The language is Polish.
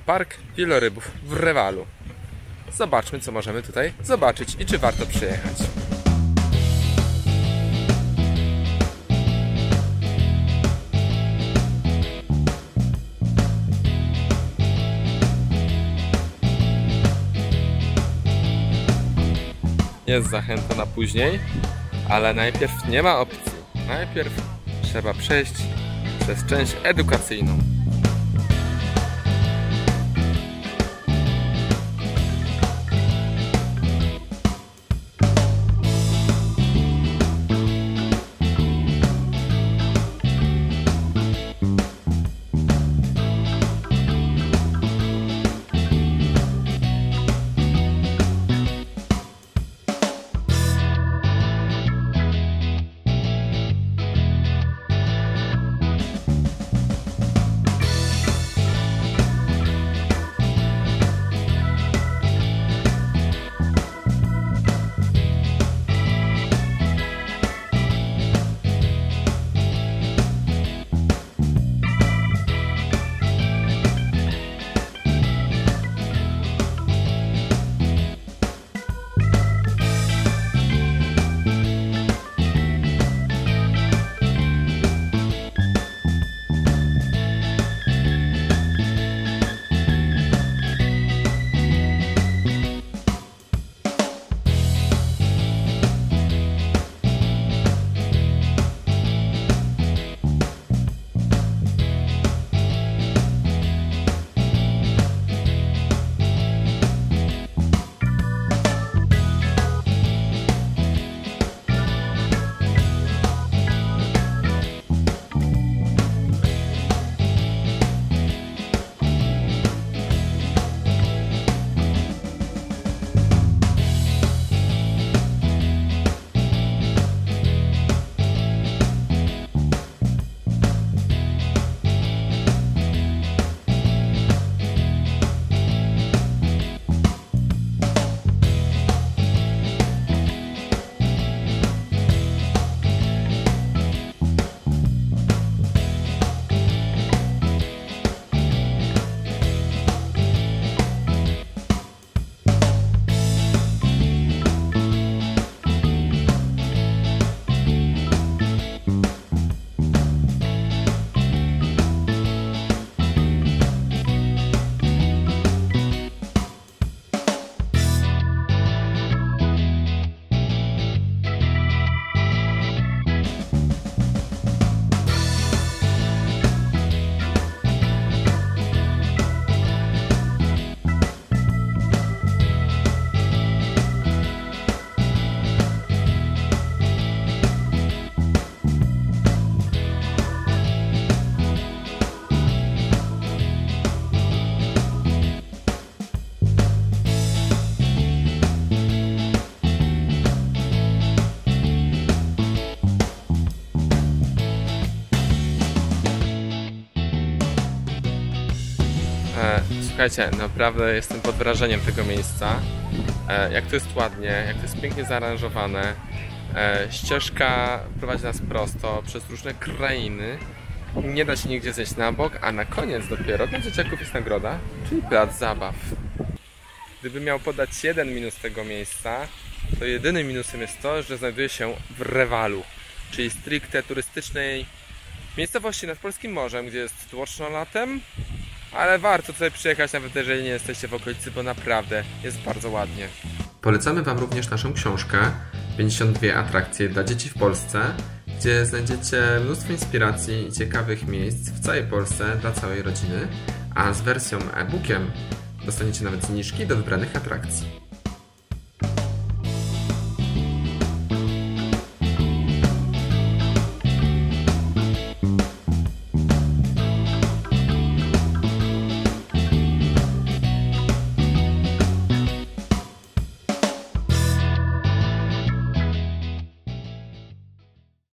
Park Wielorybów w Rewalu. Zobaczmy, co możemy tutaj zobaczyć i czy warto przyjechać. Jest zachęta na później, ale najpierw nie ma opcji. Najpierw trzeba przejść przez część edukacyjną. Słuchajcie, naprawdę jestem pod wrażeniem tego miejsca. Jak to jest ładnie, jak to jest pięknie zaaranżowane. Ścieżka prowadzi nas prosto przez różne krainy. Nie da się nigdzie zejść na bok, a na koniec dopiero dla dzieciaków jest nagroda, czyli plac zabaw. Gdybym miał podać jeden minus tego miejsca, to jedynym minusem jest to, że znajduje się w Rewalu, czyli stricte turystycznej miejscowości nad Polskim Morzem, gdzie jest tłoczno latem, ale warto tutaj przyjechać, nawet jeżeli nie jesteście w okolicy, bo naprawdę jest bardzo ładnie. Polecamy Wam również naszą książkę 52 atrakcje dla dzieci w Polsce, gdzie znajdziecie mnóstwo inspiracji i ciekawych miejsc w całej Polsce dla całej rodziny, a z wersją e-bookiem dostaniecie nawet zniżki do wybranych atrakcji.